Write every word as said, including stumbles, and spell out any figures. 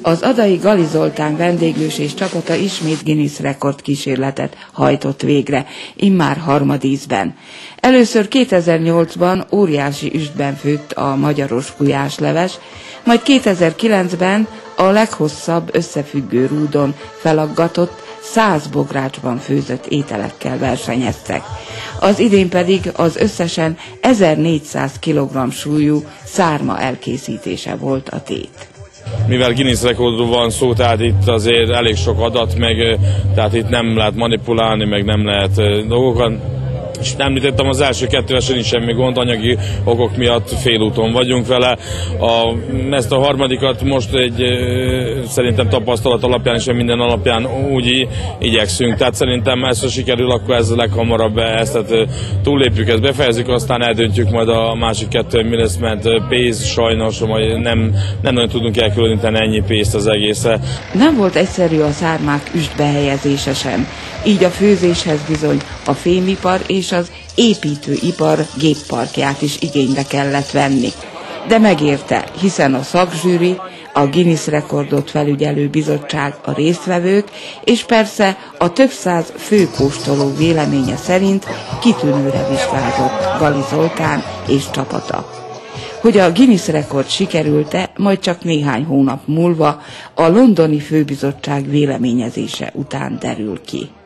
Az adai Gali Zoltán vendéglős és csapata ismét Guinness rekord kísérletet hajtott végre, immár harmadízben. Először kétezer-nyolcban óriási üstben főtt a magyaros gulyásleves, majd kétezer-kilencben a leghosszabb összefüggő rúdon felaggatott, száz bográcsban főzött ételekkel versenyeztek. Az idén pedig az összesen ezernégyszáz kilogramm súlyú szárma elkészítése volt a tét. Mivel Guinness rekordról van szó, tehát itt azért elég sok adat, meg tehát itt nem lehet manipulálni, meg nem lehet dolgokat. És említettem, az első kettővel nincs semmi gond, anyagi okok miatt félúton vagyunk vele. A, ezt a harmadikat most egy szerintem tapasztalat alapján és minden alapján úgy igyekszünk. Tehát szerintem ezt, ha sikerül, akkor ez leghamarabb ezt túllépjük, ezt befejezzük, aztán eldöntjük majd a másik kettő, mi lesz, mert pénz sajnos, majd nem, nem nagyon tudunk elkülöníteni ennyi pénzt az egészre. Nem volt egyszerű a szármák üstbe helyezése sem, így a főzéshez bizony a fémipar és az építőipar gépparkját is igénybe kellett venni. De megérte, hiszen a szakzsűri, a Guinness rekordot felügyelő bizottság, a résztvevők, és persze a több száz főkóstoló véleménye szerint kitűnőre vizsgázott Gali Zoltán és csapata. Hogy a Guinness rekord sikerült-e, majd csak néhány hónap múlva a londoni főbizottság véleményezése után derül ki.